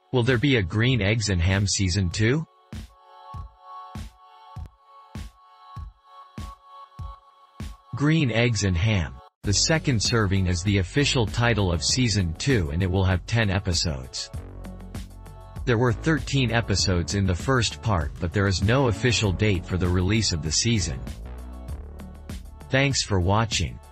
Will there be a Green Eggs and Ham Season 2? Green Eggs and Ham. The second serving is the official title of Season 2 and it will have 10 episodes. There were 13 episodes in the first part, but there is no official date for the release of the season. Thanks for watching.